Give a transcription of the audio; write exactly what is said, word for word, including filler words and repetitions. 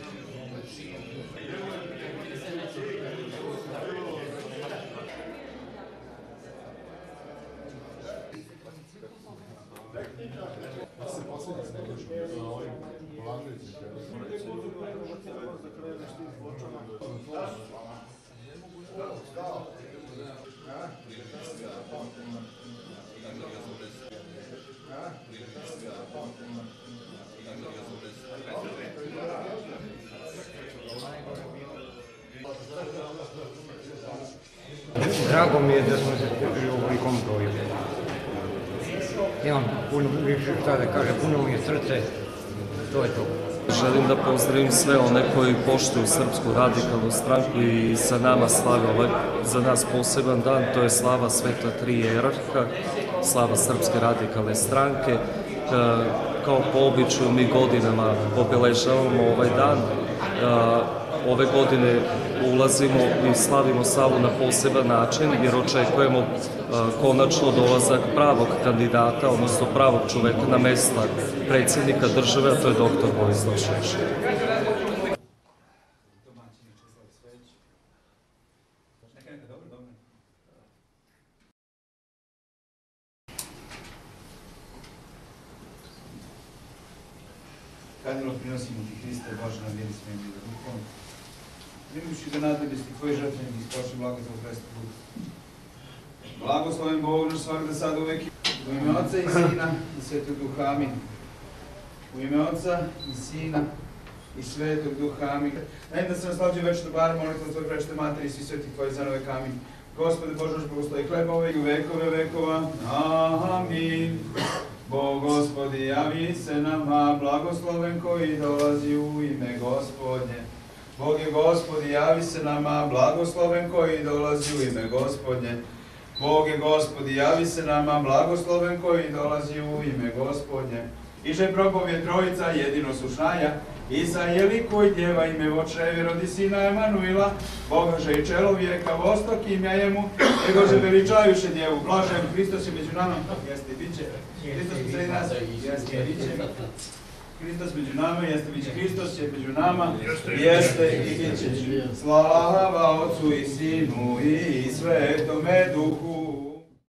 Drago mi je da smo se skupili u ovolikom broju. Imam puno, više šta da kaže, puno mi je srce, to je to. Želim da pozdravim sve one koji poštuju Srpsku radikalnu stranku i sa nama slave ovaj za nas poseban dan, to je slava Sveta Tri Jerarha, slava Srpske radikalne stranke. Kao po običaju mi godinama obeležavamo ovaj dan. Ove godine ulazimo i slavimo slavu na poseban način jer očekujemo konačno dolazak pravog kandidata, odnosno pravog čoveka na mesta predsjednika države, a to je doktor Vojislav Šešelj. Kadilo prinosimo ti Hriste, Bože nam vjeri smijeni da duhom. Primuši ga nadljubesti tvoji žrtvenik i spoči blagoslov Hristu Bog. Blagosloven Bog naš svak da sad uvek. U ime Otca i Sina i Svetog Duha, amin. U ime Otca i Sina i Svetog Duha, amin. Najem da se naslađuje večer dobar, molitvom tvoj prečite materi i svi svetih tvojih za nove kamin. Gospode Bože naš blagoslovi hleba ove i u vekove vekova, amin. Bog Gospodi, javi se nama, blagosloven koji dolazi u ime Gospodnje. Bog je Gospodi, javi se nama, blagosloven koji dolazi u ime Gospodnje. Bog je Gospodi, javi se nama, blagosloven koji dolazi u ime Gospodnje. Iže probovje trojica, jedino sušnaja, Isaje likuj djeva ime vočevi, rodi sina Emanuila, Bogaže i čelovjeka, vostok imja jemu, Egože veličajuše djevu, blažem, Hristos je među nama, jeste i bit će, Hristos u sredi nas, jeste i bit će, Hristos među nama, jeste i bit će, Hristos je među nama, jeste i bit će, slava Otcu i Sinu i Svetome Duhu.